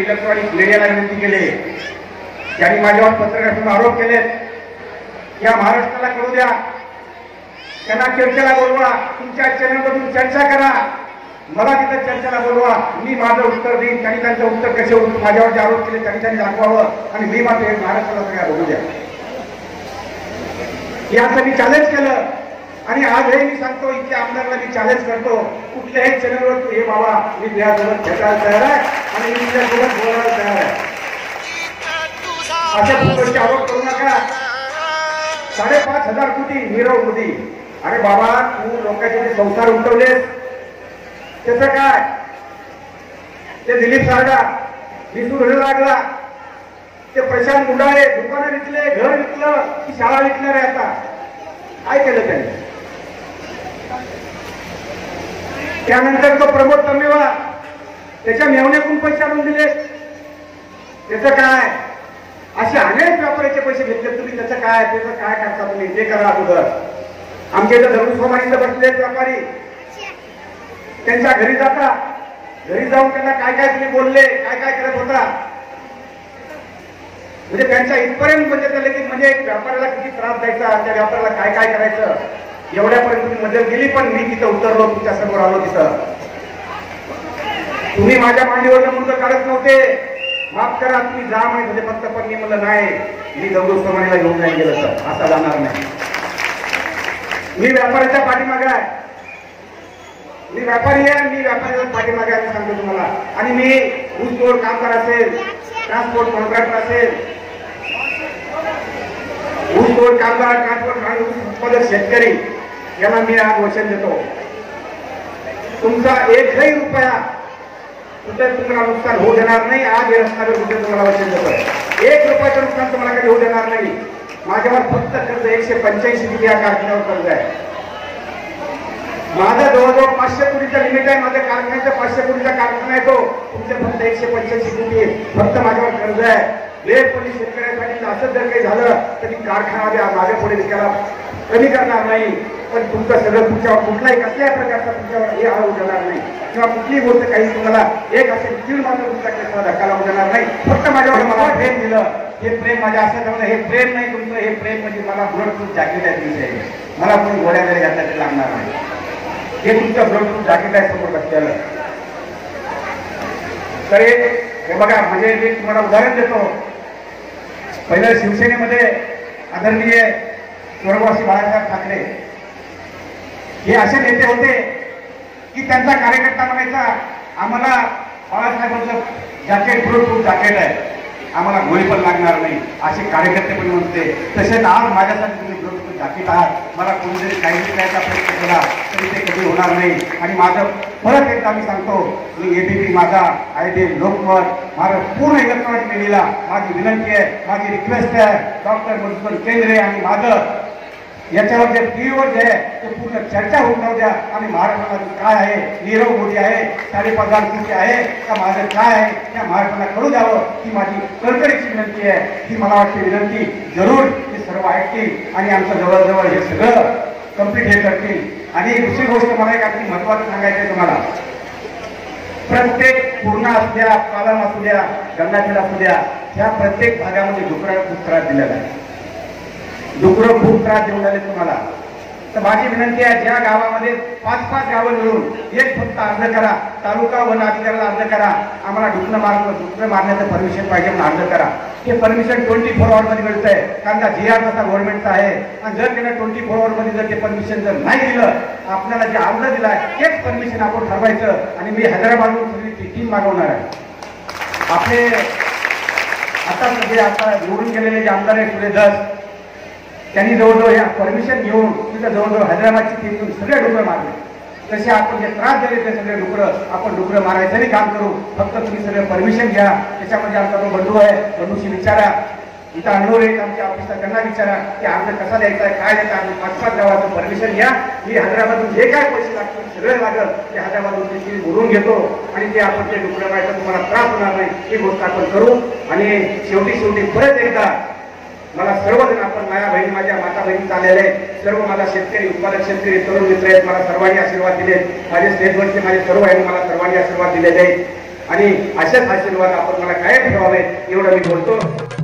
Electronic मीडियाला विनंती केली, ज्यांनी माझ्यावर पत्रकारांवर आरोप केले, या महाराष्ट्राला कळू द्या, त्यांना चर्चेला बोलवा, तुमच्या चॅनलमधून चर्चा करा, मला तिथं चर्चेला बोलवा, मी माझं उत्तर देईन, त्यांनी त्यांचं उत्तर कसे माझ्यावर जे आरोप केले त्यांनी दाखवावं आणि मी मात्र हे महाराष्ट्राला सगळ्या बघू द्या. याचं मी चॅलेंज केलं आणि आजही मी सांगतो, इतक्या आमदारांना मी चॅलेंज करतो, कुठल्याही चॅनलवर हे बाबा मी तुझ्यासोबत भेटायला तयार आहे आणि मी तुझ्यासोबत बोलायला तयार आहे. अशा फुकटचे आरोप करू नका. 5,500 कोटी नीरव मोदी, अरे बाबा तू लोकांचे जे संसार उठवलेस त्याचं काय? ते दिलीप सारडा विसरून लागला, ते प्रशांत मुंडाळे दुकानं विकले, घर विकलं, की शाळा विकणार आहे. आता काय केलं त्यांनी? त्यानंतर तो प्रमोद तमेवा त्याच्या मेवण्यातून पैसे आणून दिले, त्याचं काय? असे अनेक व्यापाऱ्याचे पैसे घेतले तुम्ही, त्याचं काय? त्याचं काय करता तुम्ही? ते करा अगोदर. आमच्या इथं धनुष्यमानीला बसले व्यापारी, त्यांच्या घरी जाता, घरी जाऊन त्यांना काय काय तुम्ही बोलले, काय काय करत होता, म्हणजे त्यांच्या इथपर्यंत म्हणजे त्याला की म्हणजे व्यापाऱ्याला किती त्रास द्यायचा, त्या व्यापाऱ्याला काय काय करायचं, एवढ्यापर्यंत तुम्ही मदत केली. पण मी तिथं उतरलो, तुमच्या समोर आलो, तिथं तुम्ही माझ्या मांडीवर मुद्दा काढत नव्हते. माफ करा, तुम्ही जा माहित होते फक्त, पण मी म्हणलं नाही, मी धनुष्यमानीला घेऊन नाही गेलं तर असा जाणार नाही. मी व्यापाऱ्याच्या पाठीमागे आहे, मी व्यापारी आहे, मी व्यापाऱ्याच्या पाठीमागे आहे सांगतो तुम्हाला. आणि मी ऊसतोड कामगार असेल, ट्रान्सपोर्ट कॉन्ट्रॅक्टर असेल, ऊसतोड कामगार, ट्रान्सपोर्ट उत्पादक शेतकरी यांना मी आज वचन देतो, तुमचा एकही रुपया कुठे तुम्हाला नुकसान होऊ देणार नाही. आज हे रस्त्यावर कुठे तुम्हाला वचन देतो, 1 रुपयाचं नुकसान तुम्हाला कधी होऊ देणार नाही. माझ्यावर फक्त कर्ज 185 कोटी या कारखान्यावर कर्ज आहे. माझा जवळजवळ 500 कोटीचा लिमिट आहे, माझ्या कारखान्याचा 500 कोटीचा कारखाना आहे तो. तुमचे फक्त 185 कोटी फक्त माझ्यावर कर्ज आहे. वेळपणी शेतकऱ्यांसाठी असं जर काही झालं तरी कारखाना माझ्या पुढे विकायला कमी करणार नाही. पण तुमचं सगळं तुमच्यावर कुठलाही कसल्याही प्रकारचा तुमच्यावर हे आळू देणार नाही किंवा कुठलीही गोष्ट काही तुम्हाला एक असेल तीळ मात्र तुमच्या केसाला धक्का लावू देणार नाही. फक्त माझ्यावर मला प्रेम दिलं, हे प्रेम माझ्या असं ठेवलं, हे प्रेम नाही तुमचं, हे प्रेम म्हणजे मला बुलेटप्रूफ जॅकेट आहे तुमचे, मला कोणी गोळ्या जरी घातल्या तरी लागणार नाही. हे तुमचं बुलेटप्रूफ जॅकेट आहे समोर बसलेलं. तर हे बघा, म्हणजे मी तुम्हाला उदाहरण देतो. पहिलं शिवसेनेमध्ये आदरणीय स्वर्गवासी बाळासाहेब ठाकरे हे असे नेते होते की त्यांचा कार्यकर्ता म्हणायचा, आम्हाला बाळासाहेबांचं जॅकेट बुलेटप्रूफ जॅकेट आहे, आम्हाला गोळी पण लागणार नाही, असे कार्यकर्ते पण म्हणते. तसेच आज माझ्यासाठी तुम्ही बुलेटप्रूफ जॅकेट आहात. मला कोणी जरी काही करायचा प्रयत्न केला तरी ते कधी होणार नाही. आणि माझं परत एकदा मी सांगतो, मी एबीपी माझा, IB लोकमत, माझं पूर्ण इलेक्ट्रॉनिक मीडियाला माझी विनंती आहे, माझी रिक्वेस्ट आहे, डॉक्टर मधुसूदन केंद्रे आणि माझं याच्यावर जे टीव्हीवर जे आहे ते पूर्ण चर्चा होऊन जाऊ द्या. आणि महाराष्ट्रामध्ये काय आहे, नीरव मोदी आहे, 5,500 कोटी आहे का, माझं काय आहे त्या महाराष्ट्राला कळू द्यावं ही माझी कळकळीची विनंती आहे. ही मला वाटते विनंती जरूर हे सर्व ऐकतील आणि आमचं जवळजवळ हे सगळं कम्प्लीट हे करतील. आणि दुसरी गोष्ट मला एक अगदी महत्वाचं सांगायचं आहे तुम्हाला, प्रत्येक पूर्ण असू द्या, पालन असू द्या, गंगाखेड असू द्या, ह्या प्रत्येक भागामध्ये डुकराला खूप त्रास दिलेला आहे. डुकरं खूप त्रास देऊन आले तुम्हाला. तर माझी विनंती आहे, ज्या गावामध्ये 5-5 गावं मिळून एक फक्त अर्ज करा, तालुका वन अधिकाऱ्याला अर्ज करा, आम्हाला डुकरं मारण्याचं परमिशन पाहिजे म्हणून अर्ज करा. ते परमिशन 24 आवर्समध्ये मिळत आहे, कारण का GR तसा गव्हर्नमेंटचा आहे. आणि जर त्यांना 24 आवर्समध्ये जर ते परमिशन जर नाही दिलं, आपल्याला जे अर्ज दिला आहे तेच परमिशन आपण ठरवायचं. आणि मी हैदराबादहून सगळी टीम मागवणार आहे. आपले आता सगळे आता निवडून गेलेले जे आमदार आहेत सुरेश, त्यांनी जवळजवळ या परमिशन घेऊन तिथं जवळजवळ हैदराबादची टीम घेऊन सगळे डुकरं मारले. तसे आपण जे त्रास दिले ते सगळे आपण डुकरं मारायचंही काम करू. फक्त तुम्ही सगळे परमिशन घ्या. त्याच्यामध्ये आमचा जो बंधू आहे, बंधूशी विचारा, इथं अनोर आहेत आमच्या ऑफिसला, त्यांना विचारा की अर्ज कसा द्यायचा आहे, काय द्यायचा. आम्ही 5-5 गावाचं परमिशन घ्या. मी हैदराबादून जे काय पैसे लागतील सगळे लागल ते हैदराबादून ते बोलून घेतो आणि ते आपण ते डुकरं मारायचं तुम्हाला त्रास होणार नाही ही गोष्ट आपण करू. आणि शेवटी परत एकदा मला सर्वजण आपण माझ्या बहिणी, माझ्या माता बहिणी चाललेले सर्व माझा शेतकरी, उत्पादक शेतकरी, तरुण मित्र आहेत, मला सर्वांनी आशीर्वाद दिले. माझे स्टेजवरचे माझे सर्व आहेत, मला सर्वांनी आशीर्वाद दिलेले आहेत. आणि अशाच आशीर्वाद आपण मला कायम ठेवावे एवढं मी बोलतो.